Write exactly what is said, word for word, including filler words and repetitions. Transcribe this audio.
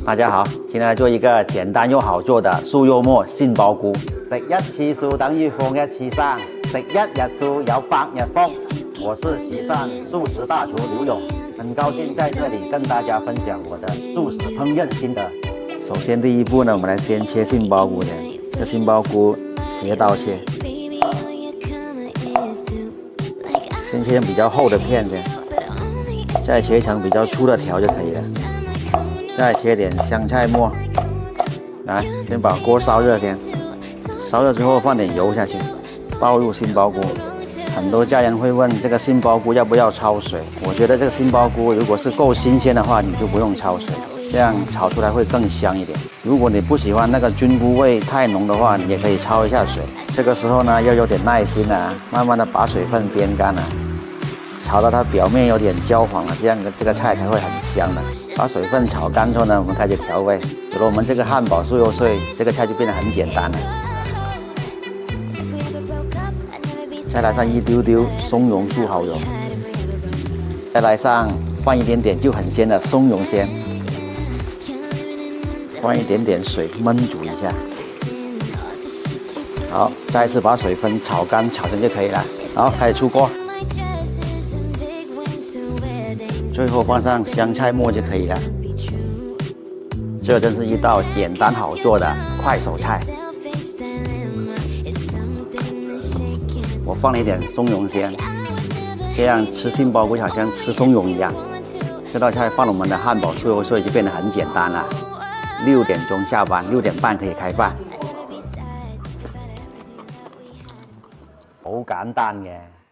大家好，今天来做一个简单又好做的素肉末杏鲍菇。食一次素等於放一次生，食一日素有百日福。我是岐山素食大厨刘勇，很高兴在这里跟大家分享我的素食烹饪心得。首先第一步呢，我们来先切杏鲍菇先。这杏鲍菇斜刀切，先切比较厚的片先，再切成比较粗的条就可以了。 再切点香菜末，来，先把锅烧热先，烧热之后放点油下去，倒入杏鲍菇。很多家人会问这个杏鲍菇要不要焯水？我觉得这个杏鲍菇如果是够新鲜的话，你就不用焯水，这样炒出来会更香一点。如果你不喜欢那个菌菇味太浓的话，你也可以焯一下水。这个时候呢，要有点耐心啊，慢慢的把水分煸干了。 炒到它表面有点焦黄了，这样的这个菜才会很香的。把水分炒干之后呢，我们开始调味。有了我们这个汉堡素肉碎，这个菜就变得很简单了。再来上一丢丢松茸素蚝油，再来上放一点点就很鲜的松茸鲜，放一点点水焖煮一下。好，再一次把水分炒干炒成就可以了。好，开始出锅。 最后放上香菜末就可以了。这真是一道简单好做的快手菜。我放了一点松茸鲜，这样吃杏鲍菇好像吃松茸一样。这道菜放了我们的汉堡素肉碎就变得很简单了。六点钟下班，六點半可以開飯。好簡單嘅。